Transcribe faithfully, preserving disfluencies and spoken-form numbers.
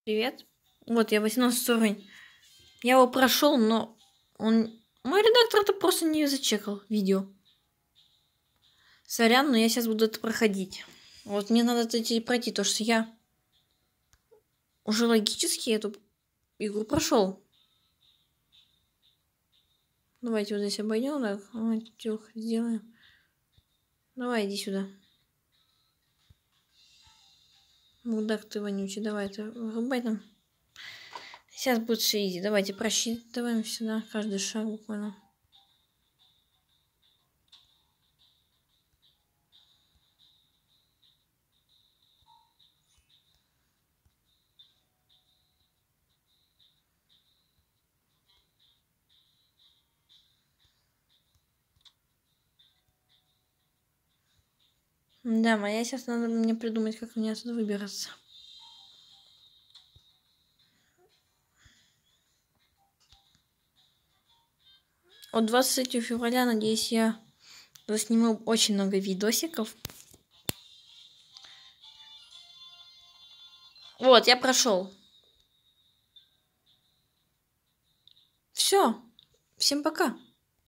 Привет. Вот, я восемнадцатый уровень. Я его прошел, но он... Мой редактор это просто не зачекал видео. Сорян, но я сейчас буду это проходить. Вот мне надо это пройти, то что я уже логически эту игру прошел. Давайте вот здесь обойдем, так, вот, тюх, сделаем. Давай, иди сюда. Мудак ты вонючий, давай, ты вырубай там. Сейчас будет все изи. Давайте просчитываем сюда каждый шаг буквально. Да, моя сейчас надо мне придумать, как мне отсюда выбираться. От двадцать третьего февраля, надеюсь, я засниму очень много видосиков. Вот, я прошел. Все. Всем пока.